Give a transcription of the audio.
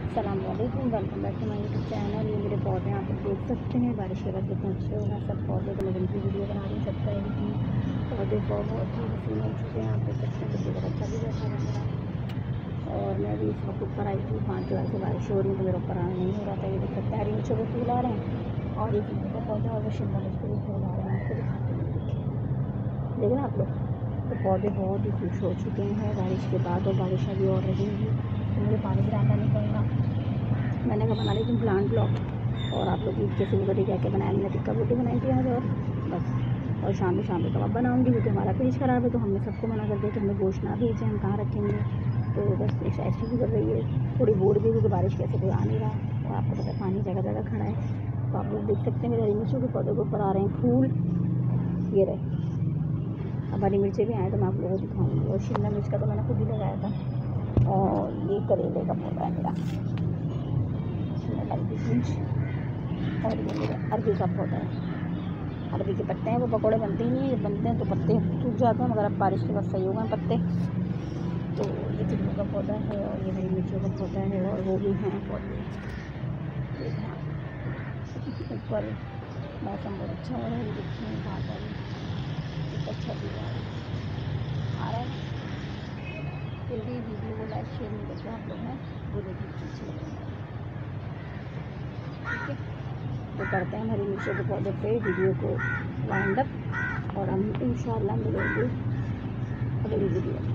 अस्सलामुअलैकुम, welcome back to my YouTube channel. ये मेरे पौधे आप देख सकते हैं, बारिश के बाद कितने अच्छे हो गए सब पौधे। तो मैं जिनकी वीडियो बना रही हूँ सब तरह की पौधे बहुत ही हसीन हो चुके हैं। आप देख सकते हैं बिल्कुल बच्चा भी बैठा है मेरा। और मैं भी इस वक्त ऊपर आई थी 5 जुलाई से बारिश हो रही है तो मेरा ऊपर आना नहीं हो रहा था। ये देख सकते हैं हरी मिर्चों के फूल आ रहे हैं और एक का पौधा और वो शिमला मिर्च के भी फूल आ रहे हैं। आपको दिखाते हैं, देख रहे हैं आप लोग। तो पौधे बहुत ही खुश हो चुके हैं बारिश के बाद, और बारिश अभी और रहेगी तो मुझे पानी गिराना नहीं पड़ेगा। मैंने कहा बना लेकिन प्लांट ब्लॉग। और आप लोग ईद के सिलवरी क्या क्या बनाया, मैंने टिक्का रोटी बनाई थी आज और बस। और शाम में कबाब बनाऊंगी क्योंकि हमारा फ्रिज ख़राब है तो हमने सबको मना कर दिया कि हमें गोश्त ना भेजें, हम कहाँ रखेंगे। तो बस ऐसी भी कर रही है, थोड़ी बोर्ड भी क्योंकि बारिश कैसे कोई आ नहीं रहा और आपको पता है पानी जगह जगह खड़ा है। तो आप लोग देख सकते हैं मेरे हरी मिर्चों के पौधों के ऊपर आ रहे हैं फूल, ये रहे। अब हरी मिर्चें भी आए तो मैं आप लोगों को दिखाऊंगी। और शिमला मिर्च का तो मैंने खुद ही लगाया था। और ये करेले का पौधा है मेरा, और ये मेरा अरबी का पौधा है। अरबी के पत्ते हैं, वो पकौड़े बनते ही नहीं है, बनते हैं तो पत्ते सूख जाते हैं, मगर अब बारिश के बाद सही हो गए पत्ते। तो ये चिल्लू का पौधा है और ये हरी मिर्चों का पौधा है और वो भी हैं पौधे। ऊपर मौसम बहुत अच्छा हो रहा है, ये देखिए बादल एक अच्छा भी आ रहा है। जल्दी वीडियो को लाइक शेयर नहीं करते आप लोग हैं, वो देखिए अच्छे लगेंगे। ठीक है, तो करते हैं हरी मिर्चों के पौधे पे वीडियो को वाइंड अप और हम इंशाल्लाह मिलेंगे अगली वीडियो।